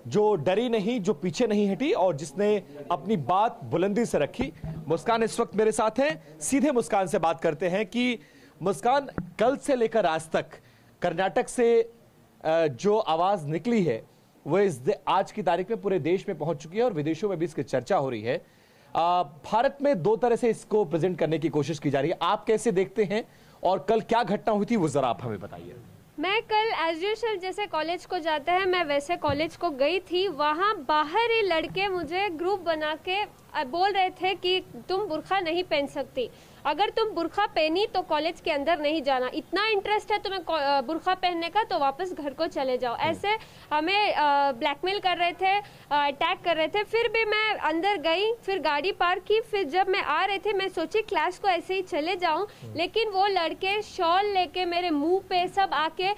जो डरी नहीं, जो पीछे नहीं हटी और जिसने अपनी बात बुलंदी से रखी। मुस्कान इस वक्त मेरे साथ हैं। सीधे मुस्कान से बात करते हैं कि मुस्कान, कल से लेकर आज तक कर्नाटक से जो आवाज निकली है वो आज की तारीख में पूरे देश में पहुंच चुकी है और विदेशों में भी इसकी चर्चा हो रही है। भारत में दो तरह से इसको प्रेजेंट करने की कोशिश की जा रही है। आप कैसे देखते हैं और कल क्या घटना हुई थी वो जरा आप हमें बताइए। मैं कल एज यूजुअल जैसे कॉलेज को जाते हैं मैं वैसे कॉलेज को गई थी। वहाँ बाहर ही लड़के मुझे ग्रुप बना के बोल रहे थे कि तुम बुर्का नहीं पहन सकती, अगर तुम बुर्का पहनी तो कॉलेज के अंदर नहीं जाना, इतना इंटरेस्ट है तुम्हें बुर्का पहनने का तो वापस घर को चले जाओ। ऐसे हमें ब्लैकमेल कर रहे थे, अटैक कर रहे थे। फिर भी मैं अंदर गई, फिर गाड़ी पार्क की, फिर जब मैं आ रहे थे मैं सोची क्लास को ऐसे ही चले जाऊं, लेकिन वो लड़के शॉल लेके मेरे मुंह पे सब आके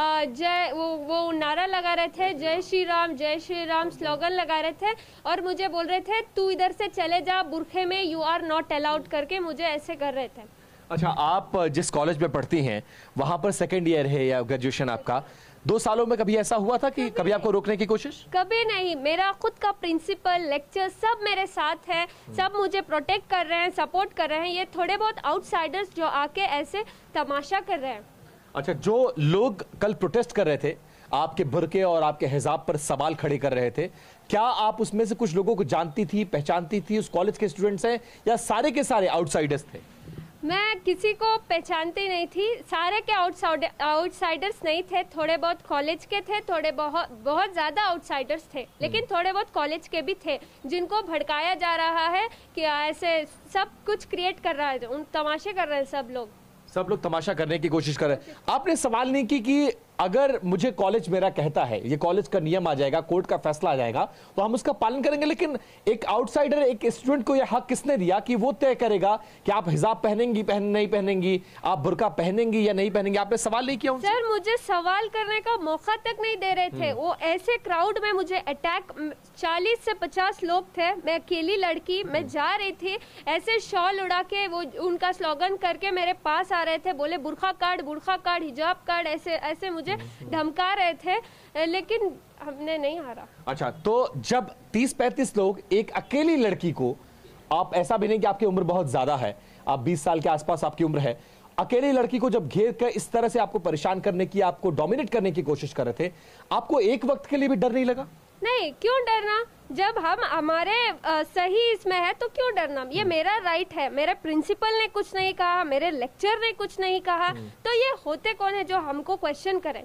वो नारा लगा रहे थे, जय श्री राम स्लोगन लगा रहे थे और मुझे बोल रहे थे तू इधर से चले जा, बुरखे में यू आर नॉट अलाउड करके मुझे ऐसे कर रहे थे। अच्छा, आप जिस कॉलेज में पढ़ती हैं वहां पर सेकेंड ईयर है या ग्रेजुएशन आपका, 2 सालों में कभी ऐसा हुआ था कि कभी आपको रोकने की कोशिश? कभी नहीं। मेरा खुद का प्रिंसिपल, लेक्चर सब मेरे साथ है, सब मुझे प्रोटेक्ट कर रहे हैं, सपोर्ट कर रहे हैं। ये थोड़े बहुत आउटसाइडर्स जो आके ऐसे तमाशा कर रहे हैं। अच्छा, जो लोग कल प्रोटेस्ट कर रहे थे, आपके बुर्के और आपके हिजाब पर सवाल खड़े कर रहे थे, क्या आप उसमें से कुछ लोगों को जानती थी, पहचानती थी? उस कॉलेज के स्टूडेंट्स हैं या सारे के सारे आउटसाइडर्स थे? मैं किसी को पहचानती नहीं थी। सारे के आउटसाइडर्स नहीं थे, थोड़े बहुत कॉलेज के थे, थोड़े बहुत ज्यादा आउटसाइडर्स थे, लेकिन थोड़े बहुत कॉलेज के भी थे जिनको भड़काया जा रहा है कि ऐसे सब कुछ क्रिएट कर रहा है, उन तमाशे कर रहे हैं सब लोग तमाशा करने की कोशिश कर रहे हैं। आपने सवाल नहीं की कि अगर मुझे कॉलेज मेरा कहता है, ये कॉलेज का नियम आ जाएगा, कोर्ट का फैसला आ जाएगा तो हम उसका पालन करेंगे, लेकिन एक आउटसाइडर, एक स्टूडेंट को यह हक किसने दिया कि वो तय करेगा कि आप हिजाब पहनेंगी, नहीं पहनेंगी, आप बुर्का पहनेंगी या नहीं पहनेंगी? आपने सवाल नहीं किया उनसे? सर, मुझे सवाल करने का मौका तक नहीं दे रहे थे। वो ऐसे क्राउड में मुझे अटैक, 40 से 50 लोग थे, मैं अकेली लड़की, मैं जा रही थी, ऐसे शॉल उड़ा के वो उनका स्लोगन करके मेरे पास आ रहे थे, बोले बुर्का काट, हिजाब काट, ऐसे मुझे धमका रहे थे, लेकिन हमने नहीं हारा। अच्छा, तो जब 30-35 लोग एक अकेली लड़की को, आप ऐसा भी नहीं कि आपकी उम्र बहुत ज्यादा है, आप 20 साल के आसपास आपकी उम्र है, अकेली लड़की को जब घेर कर इस तरह से आपको परेशान करने की, आपको डोमिनेट करने की कोशिश कर रहे थे, आपको एक वक्त के लिए भी डर नहीं लगा? नहीं, क्यों डरना? जब हम हमारे सही इसमें है तो क्यों डरना? ये मेरा राइट है। मेरे प्रिंसिपल ने कुछ नहीं कहा, मेरे लेक्चर ने कुछ नहीं कहा, तो ये होते कौन है जो हमको क्वेश्चन करें?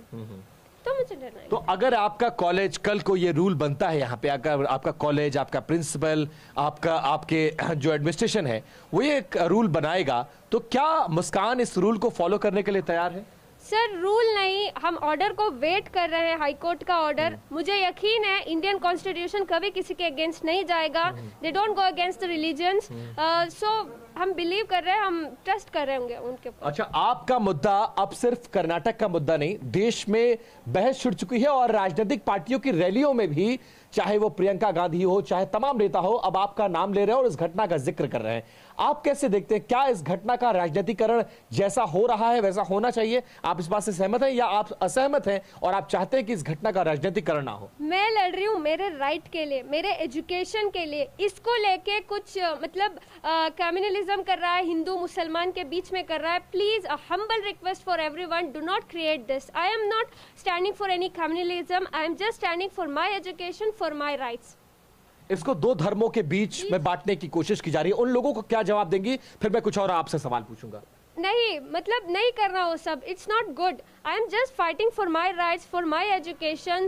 तो मुझे डरना है। तो अगर आपका कॉलेज कल को ये रूल बनता है, यहाँ पे अगर आपका कॉलेज, आपका प्रिंसिपल, आपके जो एडमिनिस्ट्रेशन है वो ये रूल बनाएगा, तो क्या मुस्कान इस रूल को फॉलो करने के लिए तैयार है? सर, रूल नहीं, हम ऑर्डर को वेट कर रहे हैं, हाई कोर्ट का ऑर्डर। मुझे यकीन है इंडियन कॉन्स्टिट्यूशन कभी किसी के अगेंस्ट नहीं जाएगा। They don't go against the religions, so हम बिलीव कर रहे हैं, हम ट्रस्ट कर रहे होंगे उनके ऊपर। अच्छा, आपका मुद्दा अब सिर्फ कर्नाटक का मुद्दा नहीं, देश में बहस छिड़ चुकी है और राजनीतिक पार्टियों की रैलियों में भी, चाहे वो प्रियंका गांधी हो, चाहे तमाम नेता हो, अब आपका नाम ले रहे हैं और इस घटना का जिक्र कर रहे हैं। आप कैसे देखते हैं, क्या इस घटना का राजनीतिकरण जैसा हो रहा है वैसा होना चाहिए? आप इस बात से सहमत हैं या आप असहमत हैं और आप चाहते हैं कि इस घटना का राजनीतिकरण ना हो? मैं लड़ रही हूँ मेरे राइट के लिए, मेरे एजुकेशन के लिए। इसको लेके कुछ मतलब कम्युनलिज्म कर रहा है, हिंदू मुसलमान के बीच में कर रहा है। Please, a humble request for everyone, do not create this. I am not standing for any communalism, I am just standing for my education, for my rights. इसको 2 धर्मों के बीच में बांटने की कोशिश की जा रही है, उन लोगों को क्या जवाब देंगी? फिर मैं कुछ और आपसे सवाल पूछूंगा। नहीं, मतलब नहीं करना वो सब, it's not good. I am just fighting for my rights, for my education.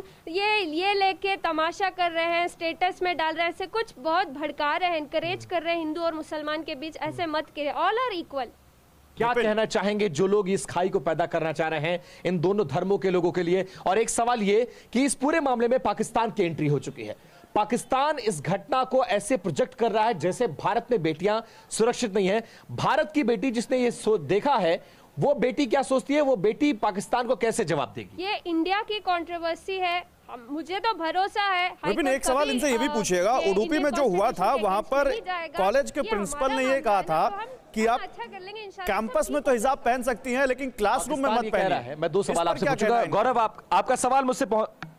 ये लेके तमाशा कर रहे हैं, स्टेटस में डाल रहे हैं, ऐसे कुछ बहुत भड़का रहे हैं, इनकरेज कर रहे हैं हिंदू और मुसलमान के बीच, ऐसे मत के, ऑल आर इक्वल। क्या कहना चाहेंगे जो लोग इस खाई को पैदा करना चाह रहे हैं इन दोनों धर्मों के लोगों के लिए? और एक सवाल ये कि इस पूरे मामले में पाकिस्तान की एंट्री हो चुकी है। पाकिस्तान इस घटना को ऐसे प्रोजेक्ट कर रहा है जैसे भारत में बेटियां सुरक्षित नहीं है। भारत की बेटी जिसने ये देखा है, वो बेटी क्या सोचती है, वो बेटी पाकिस्तान को कैसे जवाब देगी? ये इंडिया की कंट्रोवर्सी है, मुझे तो भरोसा है। विपिन, एक सवाल इनसे ये भी पूछिएगा, उडुपी में जो हुआ था वहां पर कॉलेज के प्रिंसिपल ने ये कहा था कि आप कैंपस में तो हिजाब पहन सकती हैं लेकिन क्लासरूम में मत पहनिए। मैं 2 सवाल आपसे पूछूंगा। गौरव, आपका सवाल मुझसे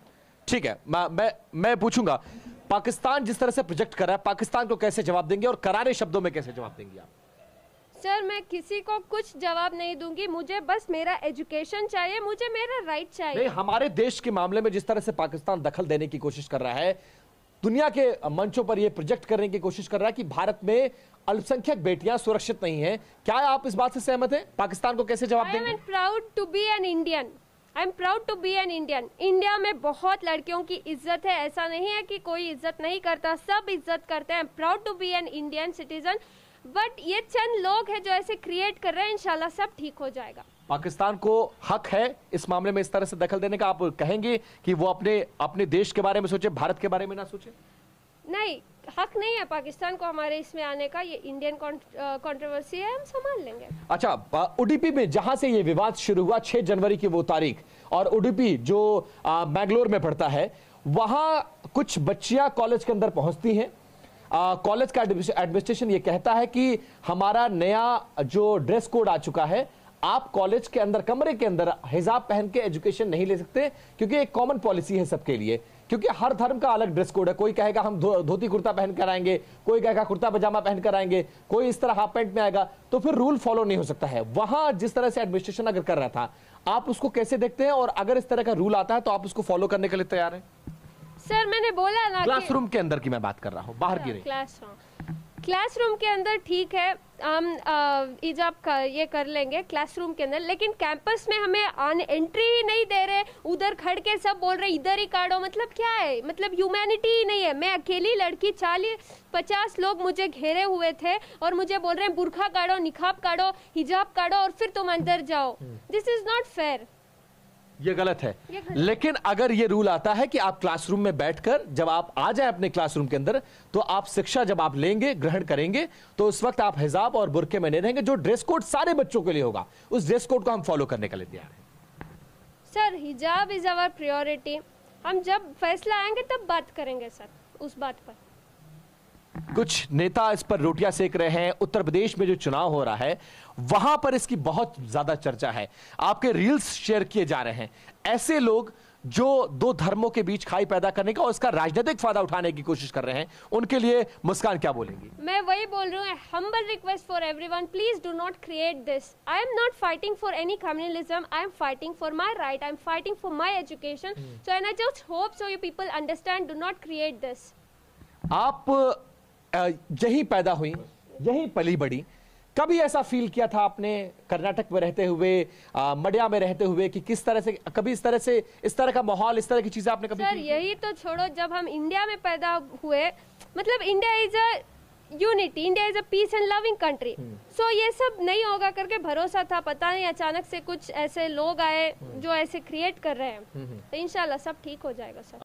ठीक है, मैं पूछूंगा, पाकिस्तान जिस तरह से प्रोजेक्ट कर रहा है, पाकिस्तान को कैसे जवाब देंगे और करारे शब्दों में कैसे जवाब देंगे आप? सर, मैं किसी को कुछ जवाब नहीं दूंगी, मुझे बस मेरा एजुकेशन चाहिए, मुझे मेरा राइट चाहिए। नहीं, हमारे देश के मामले में जिस तरह से पाकिस्तान दखल देने की कोशिश कर रहा है, दुनिया के मंचों पर यह प्रोजेक्ट करने की कोशिश कर रहा है कि भारत में अल्पसंख्यक बेटियां सुरक्षित नहीं हैं। क्या आप इस बात से सहमत हैं? पाकिस्तान को कैसे जवाब देंगे? I am proud to be an Indian. I am proud to be an Indian. India में बहुत लड़कियों की इज्जत है, ऐसा नहीं है कि कोई इज्जत नहीं करता, सब इज्जत करते हैं। I am proud to be an Indian citizen. But ये चंद लोग हैं जो ऐसे क्रिएट कर रहे हैं, इंशाल्लाह सब ठीक हो जाएगा। पाकिस्तान को हक है इस मामले में इस तरह से दखल देने का? आप कहेंगे कि वो अपने देश के बारे में सोचे, भारत के बारे में ना सोचे? नहीं, हक नहीं है पाकिस्तान को हमारे इसमें आने का। ये इंडियन कंट्रोवर्सी है, हम संभाल लेंगे। अच्छा, उडुपी में जहां से ये विवाद शुरू हुआ, 6 जनवरी की वो तारीख, और उडुपी जो मैंगलोर में पड़ता है, वहां कुछ बच्चियां कॉलेज के अंदर पहुंचती हैं। कॉलेज का एडमिनिस्ट्रेशन ये कहता है कि हमारा नया जो ड्रेस कोड आ चुका है, आप कॉलेज के अंदर कमरे के अंदर हिजाब पहन के एजुकेशन नहीं ले सकते, क्योंकि एक कॉमन पॉलिसी है सबके लिए, क्योंकि हर धर्म का अलग ड्रेस कोड है। कोई कहेगा हम धोती कुर्ता पहन कर आएंगे, कोई कहेगा कुर्ता पजामा पहन कर आएंगे, कोई इस तरह हाफ पैंट में आएगा, तो फिर रूल फॉलो नहीं हो सकता है। वहां जिस तरह से एडमिनिस्ट्रेशन अगर कर रहा था, आप उसको कैसे देखते हैं? और अगर इस तरह का रूल आता है तो आप उसको फॉलो करने के लिए तैयार हैं? सर, मैंने बोला ना, क्लासरूम के अंदर की मैं बात कर रहा हूँ, बाहर की नहीं। क्लासरूम के अंदर ठीक है, हम हिजाब का ये कर लेंगे क्लासरूम के अंदर, लेकिन कैंपस में हमें एंट्री ही नहीं दे रहे। उधर खड़ के सब बोल रहे इधर ही काटो, मतलब क्या है? मतलब ह्यूमैनिटी ही नहीं है। मैं अकेली लड़की, 40-50 लोग मुझे घेरे हुए थे और मुझे बोल रहे हैं बुर्खा काटो, निकाब काटो, हिजाब काटो और फिर तुम अंदर जाओ। This is not fair. ये गलत है। लेकिन अगर ये रूल आता है कि आप क्लासरूम में बैठकर जब आप आ जाए अपने क्लासरूम के अंदर, तो आप शिक्षा जब आप लेंगे, ग्रहण करेंगे, तो उस वक्त आप हिजाब और बुर्के में नहीं रहेंगे। जो ड्रेस कोड सारे बच्चों के लिए होगा, उस ड्रेस कोड को हम फॉलो करने के लिए तैयार हैं। सर, हिजाब इज आवर प्रायोरिटी। हम जब फैसला आएंगे तब बात करेंगे सर उस बात पर। कुछ नेता इस पर रोटियां सेक रहे हैं। उत्तर प्रदेश में जो चुनाव हो रहा है, वहां पर इसकी बहुत ज्यादा चर्चा है। आपके रील्स शेयर किए जा रहे हैं। ऐसे लोग जो दो धर्मों के बीच खाई पैदा करने का और उसका राजनीतिक फायदा उठाने की कोशिश कर रहे हैं, उनके लिए मुस्कान क्या बोलेंगी? मैं वही बोल रही हूँ, humble request for everyone, please do not create this. I am not fighting for any communalism, I am fighting for my right, I am fighting for my education. So and I just hope so you people understand, do not create this. आप यही पैदा हुई, यही पली बड़ी, कभी ऐसा feel किया था आपने कर्नाटक में रहते हुए, मडिया में रहते हुए, कि किस तरह से कभी इस तरह का माहौल, इस तरह की चीजें आपने कभी? सर, यही तो छोड़ो, जब हम इंडिया में पैदा हुए, मतलब India is a unity, India is a peace and loving country. So ये सब नहीं होगा करके भरोसा था, पता नहीं अचानक से कुछ ऐसे लोग आए जो ऐसे क्रिएट कर रहे हैं। तो इंशाल्लाह सब ठीक हो जाएगा सर।